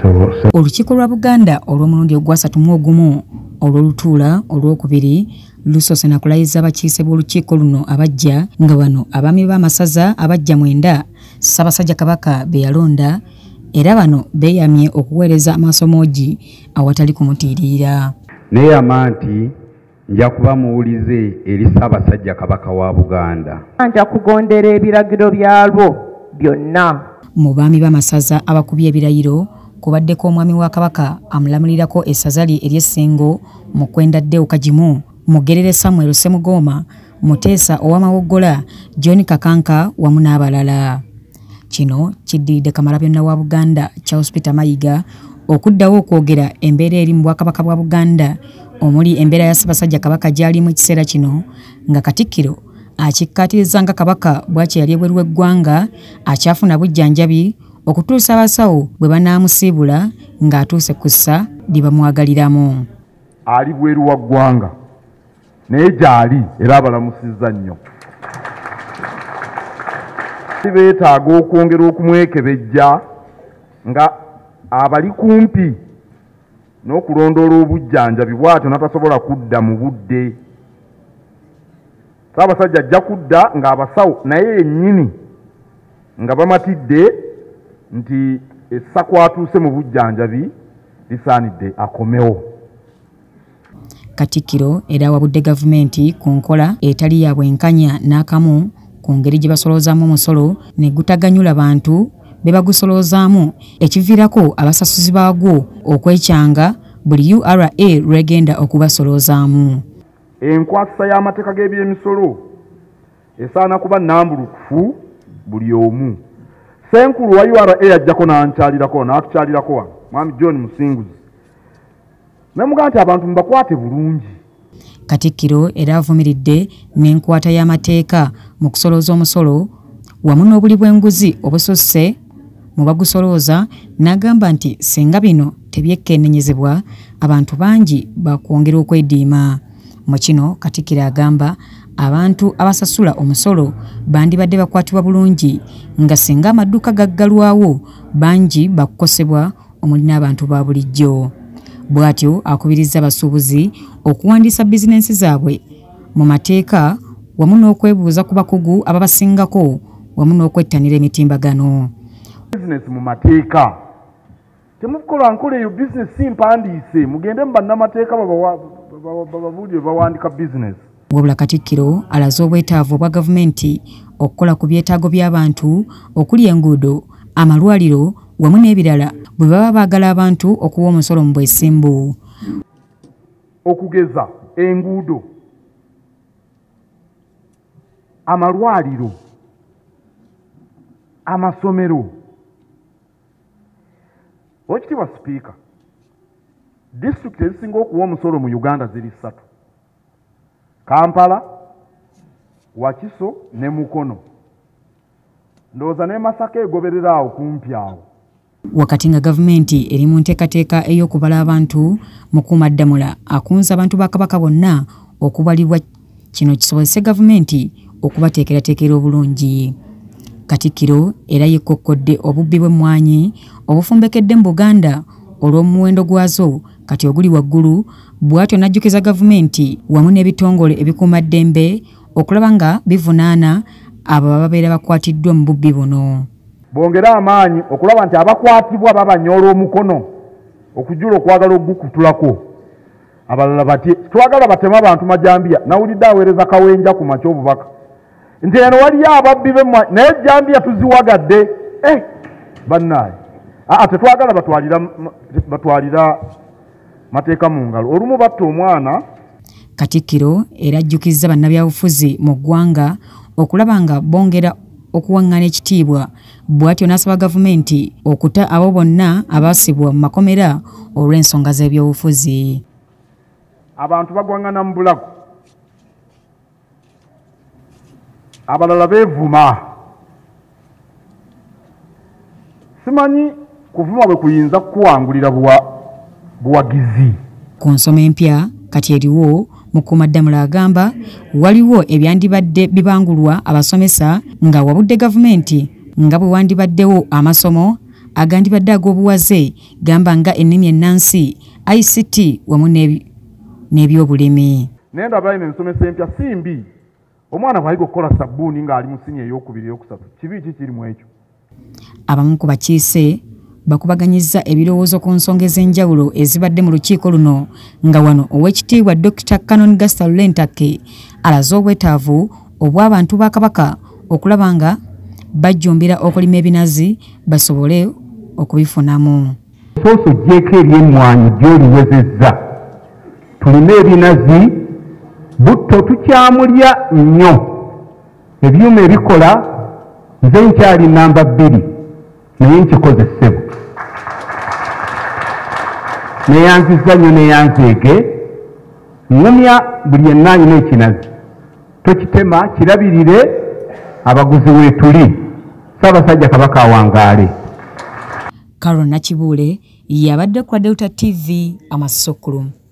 Olukiiko lwa Buganda olw'omulundi ogwasatu mu ogumu olw'olutuula olw'okubiri lusoose na kulayiza abakiise b'olukiiko luno abajja nga bano abaami b'amasaza abajja 9 Ssaabasajja Kabaka be yalonda era bano beeyamye okuweereza amasomoogi awatali kumutiirira. Neeyama nti nja kuba muwulize eri Ssaabasajja Kabaka wa Buganda. Nja kugondera ebiragiro byalwo byonna. Mu baami b'amasaza abakubye ebirayiro kubaddeko omwami wa Kabaka amulamulirako essaza lye ery'Essengo Mukwenda Ddeo Kagimu, Mugerere Samuel Ssemugoma, Muteesa ow'Amawoggola, John Kakanka wamu n'abalala. Kino kiddiridde Kamalabyonna wa Buganda Charles Peter Mayiga okuddawo okwogera embeera eri mu Bwakabaka bwa Buganda omuli embeera ya Ssaabasajja Kabaka gy'ali mu kiseera kino nga Katikkiro akikkaatiriza nga Kabaka bw'aki yali ebweru w'eggwanga akyafuna bujjanjabi okutuusa abasawo bwe banaamusiibula ng'atuuse ku ssa lye bamwagaliramu. Ali bweru wa ggwanga naye gy'ali era abalamusizza nnyo. Beetaaga okwongera okumwekebejja nga abali kumpi n'okulondoola obujjanjabi bw'atyo n'atasobola kudda mu budde. Ssaabasajja ajja kudda ng'abasawo naye yennyini nga bamatidde nti essa kwatuuse mu bujjanjabi lisaanidde akomewo. Katikkiro era wabudde gavumenti ku nkola etali ya bwenkanya n'akamu ku ngeri gye basoloozaamu omusolo ne gutaganyula bantu be bagusoloozaamu ekiviirako abasasuzi baagwo okwekyanga buli URA lwegenda okubasoloozaamu. Enkwasa y'amateeka g'ebyemisolo esaana kuba nnambulukufu buli omu. Ssenkulu wa URA yajjako n'atukyalirako wano Mwami John Musinguzi nemugaa nti abantu mubakwate bulungi. Katikkiro era avumiridde n'enkwata y'amateeka mu kusolooza omusolo wamu n'obuli bw'enguzi obususse mu bagusolooza n'agamba nti singa bino tebyekkeennenyezebwa abantu bangi bakwongera okwediima. Mu kino Katikkiro agamba abantu abasasula omusolo bandibadde bakwatibwa bulungi nga singa amadduuka gaggalwawo bangi bakukosebwa omuli n'abantu ba bulijjo. Bw'atyo akubirizza abasuubuzi okuwandiisa bizinensi zaabwe mu mateeka wamu n'okwebuuza ku bakugu ababasingako wamu n'okwettanira emitimbagano. Bizinensi mu mateeka temukola nkola eyo bizinensi mpandiise mugende mu bannamateeka bababuulire bawandika bizinensi. Wabula Katikkiro alaze obwetaavu obwa gavumenti okukola ku byetaago by'abantu okuli enguudo, amalwaliro wamu n'ebirala bwe baba baagala abantu okuwa omusolo mu bwesimbu. Okugeza enguudo, amalwaliro, amasomero. Oweekitiibwa Sipiika, disitulikiti ezisinga okuwa omusolo mu Uganda ziri 3: Kampala, Wakiso ne Mukono. Ndowooza ne Masaka egoberera awo kumpi awo. Wakati nga gavumenti eri mu nteekateeka ey'okubala abantu mu kuumaddamula akunze abantu ba Kabaka bonna okubalibwa, kino kisobozese gavumenti okubateekerateekera obulungi. Katikkiro era yekkokkodde obubbi bw'emmwanyi obufumbekedde mu Buganda olw'omuwendo gwazo kati oguli waggulu, bw'atyo n'ajjukiza gavumenti wamu n'ebitongole ebikuumaddembe okulaba nga bivunaana abo ababeera bakwatiddwa mu bubbi buno. Bongera amaanyi okulaba nti abakwatibwa babanyoola omukono okujjula okwagala okugukutulako. Abalala bati twagala batema abantu majambiya. Nawulidde aweereza Kawenja ku makya obubaka nti eno waliyo ababbi b'emmwanyi naye ejjambiya tuziwagadde. Bannaaye tetwagala batwalira mateeka mu ngalo. Olumu batta omwana. Katikkiro era ajjukizza bannabyabufuzi mu ggwanga okulaba nga bongera okuwaŋŋana ekitiibwa, bw'atyo n'asaba gavumenti okuta abo bonna abaasibwa mu makomera olw'ensonga z'ebyobufuzi. Abantu bagwaŋŋana mu bulago, abalala beevuma. Simanyi kuvuma bwe kuyinza kukuwangulira buwagizi. Ku nsoma empya kati eriwo Mukuumaddamula agamba waliwo ebyandibadde bibangulwa abasomesa nga wabudde gavumenti nga bwe wandibaddewo amasomo agandibadde ag'obuwaze gamba nga ennimi ennansi ICT wamu n'ebyobulimi. Naye ndaba ino ensomesa empya si mbi. Omwana bw'ayiga okukola sabbuuni ng'ali mu siniya ey'okubiri ey'okusatu kibi ki kirimu ekyo? Abamu ku bakiise bakubaganyizza ebirowoozo ku nsonga ez'enjawulo ezibadde mu lukiiko luno nga wano Oweekitiibwa Dr. Canon Gasta Lulentake alaze obwetaavu obw'abantu ba Kabaka okulaba nga bajjumbira okulima ebinazi basobole okubifunamu. Sooso gyeko eby'emmwanyi gy'oliwezezza tulime ebinazi butto tukyamulya nnyo ebyuma ebikola nze nkyali namba 2 naye nkikoze ssebo neyanzizza nnyo neyanzeege ŋŋumya buli yenna alina ekinazi tokitema kirabirire abaguzi weetuli Ssaabasajja Kabaka awangaale. Carol Nakibuule yabadde ku Delta TV Amasokolo.